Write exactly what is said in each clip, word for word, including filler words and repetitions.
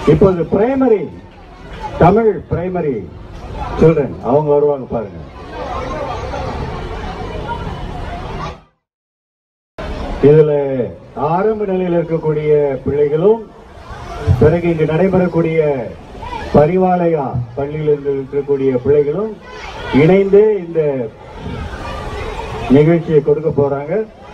இப்போது primary Tamil primary children அவங்க வருவாங்க பாருங்க. இதுல ஆரம்ப நிலையில் இருக்கக்கூடிய பிள்ளைகளும் பிறகு இங்கு நடைபெறக்கூடிய பரிவாலயா பள்ளியில் இருக்கக்கூடிய பிள்ளைகளும் இணைந்து இந்த நிகழ்ச்சியை கொடுக்க போறாங்க.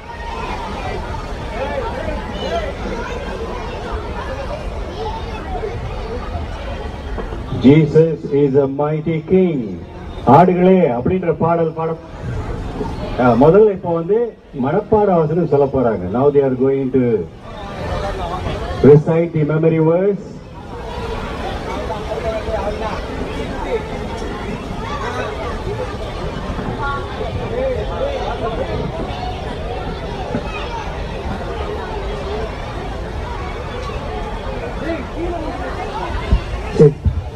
Jesus is a mighty king. ஆடுகளே அப்படின்ற பாடல் பாட முதல்ல இப்போ வந்து மனப்பாட வசனம் சொல்ல போறாங்க. Now they are going to recite the memory verse. Sit.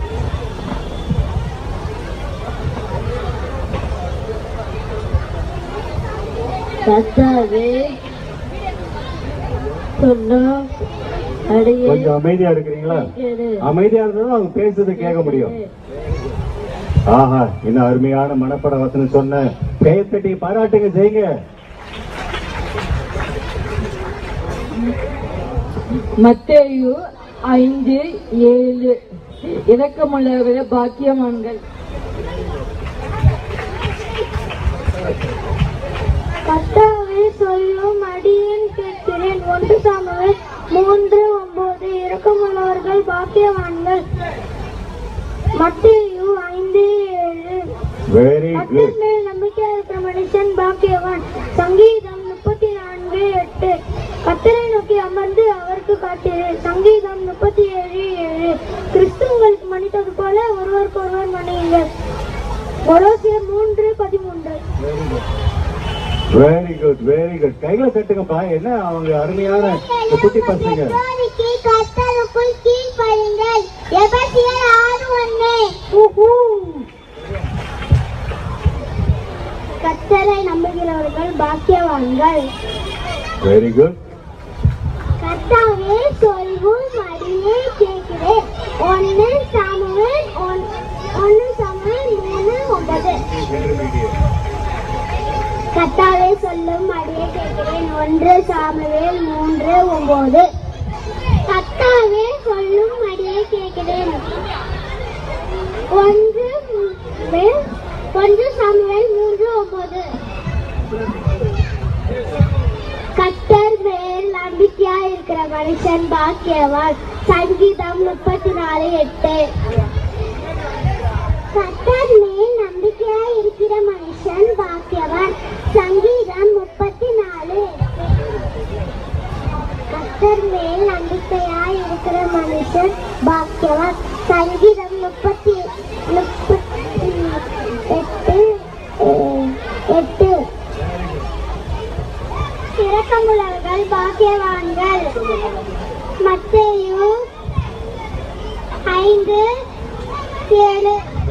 கொஞ்சம் அமைதியா இருக்கிறீங்களா? அமைதியா இருந்தாலும் அவங்க பேசுறதை கேட்க முடியும். ஆஹா, இந்த அருமையான மனப்பட வசனம் சொன்ன பெயர்த்தட்டி பாராட்டுங்க செய்யுங்க. மத்தேயு ஐந்து ஏழு. இரக்கமுள்ளவர்களே பாக்கியவான்கள். கர்த்தாவே சொல்லும் அடியேன் கேட்கிறேன். ஒன்று சாமுவேல் மூன்று ஒன்பது. இரக்கமுள்ளவர்கள் பாக்கியவான்கள். மத்தேயு ஐந்து ஏழு. கர்த்தர் மேல் நம்பிக்கையா இருக்கிற மனுஷன் பாக்கியவான். சங்கீதம் முப்பத்தி நான்கு எட்டு. கர்த்தரை நோக்கி அமர்ந்து அவருக்கு காட்டிரு. சங்கீதம் முப்பத்தி ஏழு ஏழு. கிறிஸ்துவங்களுக்கு மன்னித்தது போல ஒருவருக்கு ஒருவர் மன்னியுங்கள். கொலோசியர் மூன்று பதிமூன்று. Very good, very good. கைகளை தட்டுங்கப்பா. என்ன அவங்க அருமையான குட்டி பசங்க. கர்த்தருக்குள் கீழ்ப்படியுங்கள். எபேசியர் ஆறு ஒன்று. கர்த்தரை நம்புகிறவர்கள் பாக்கியவான்கள். Very good. கர்த்தாவே சொல்வும் அடியே கேட்கிறேன். ஒன்று சாமுவேல் ஒன்று சாமுவேல் மூணு ஒன்பது. கர்த்தாவே சொல்லும் அடியே கேட்கிறேன். ஒன்று சாமுவேல் மூன்று ஒன்பது. கர்த்தாவே சொல்லும் அடியே கேட்கிறேன். ஒன்று ஒன்று சாமுவேல் மூன்று ஒன்பது. கர்த்தர் மேல் நம்பிக்கையா இருக்கிற மனுஷன் பாக்கியவான். சங்கீதம் முப்பத்தி நாலு எட்டு. கர்த்தர் மேல் நம்பிக்கையா இருக்கிற மனுஷன் பாக்கியவான். சங்கீதம் முப்பத்தி நாலு. கர்த்தர் மேல் நம்பிக்கையா இருக்கிற மனுஷன் பாக்கியவான். சங்கீதம் முப்பத்தி முப்பத்தி எட்டு எட்டு. இரக்கமுள்ளவர்கள் பாக்கியவான்கள். மத்தேயு ஐந்து ஏழு.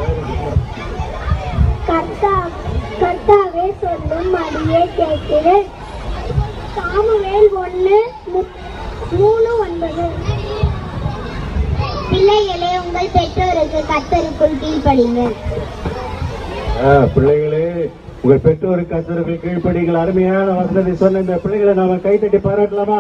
கர்த்தாவே சொல்லும் அடியே கேட்கிறேன். சாமுவேல் ஒன்று மூணு ஒன்பது. பிள்ளைகளே, உங்கள் பெற்றோருக்கு கர்த்தருக்குள் கீழ்ப்படியுங்கள். பிள்ளைகளே, உங்கள் பெற்றோருக்கு கர்த்தருக்குள் கீழ்ப்படியுங்கள். அருமையான வசனத்தை சொன்ன இந்த பிள்ளைகளை நாம கைத்தட்டி பாராட்டலாமா?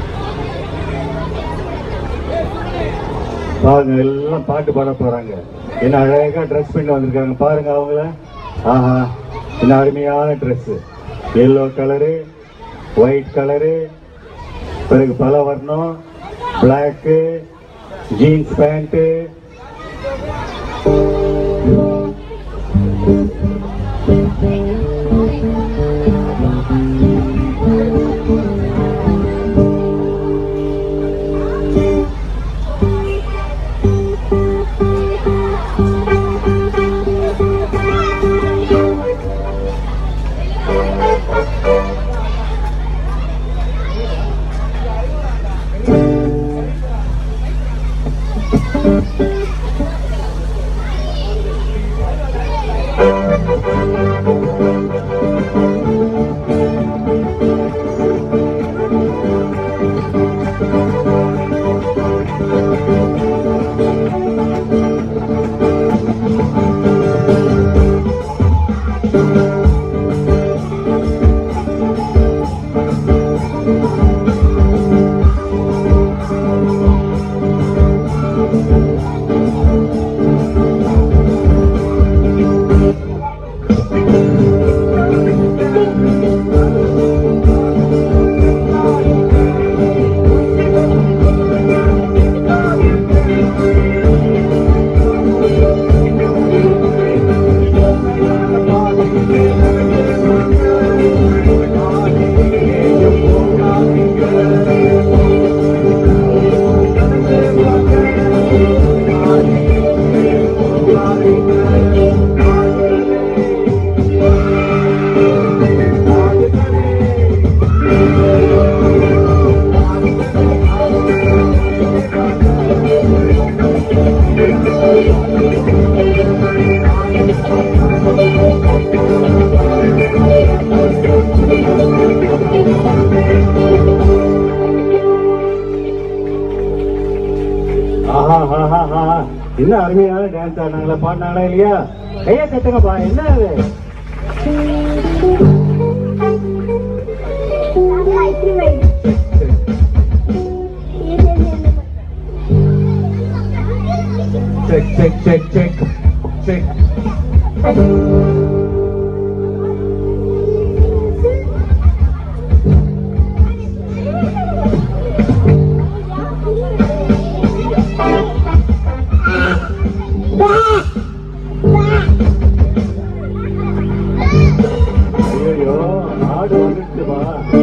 எல்லாம் பாட்டு பாட போறாங்க. என்ன அழகா ட்ரெஸ் பண்ணி வந்திருக்காங்க பாருங்க அவங்கள. ஆஹா, என்ன அருமையான dress. Yellow colour, white colour, பிறகு பல வர்ணம், பிளாக்கு, ஜீன்ஸ் பேண்ட்டு. என்ன அருமையான டான்ஸ் ஆடினாங்களா, பாடினாங்களா இல்லையா? கையை கட்டுங்கப்பா. என்ன அது? Check check check check check. ஐயோ, ஆடு வந்துடுச்சுமா.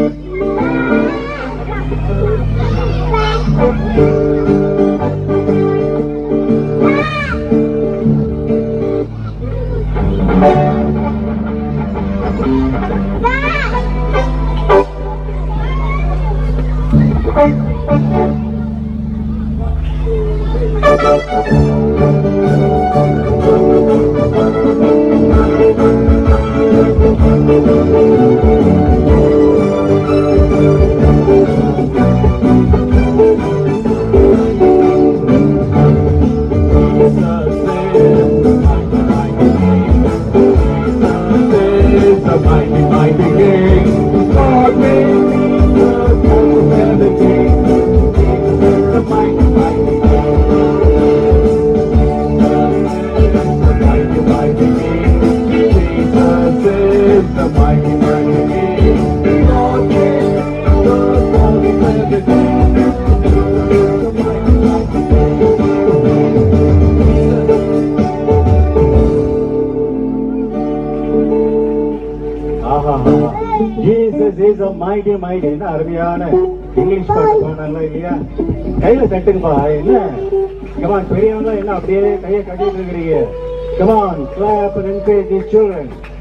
Jesus is a mighty mighty. என்ன அருமையான இங்கிலீஷ் பாட்டு பாடுனாங்களா இல்லையா? கையில தட்டுங்கப்பா. என்ன கமான், பெரியவங்க என்ன அப்படியே கையை கட்டிட்டு இருக்கிறீங்க? Come on, clap and encourage these children.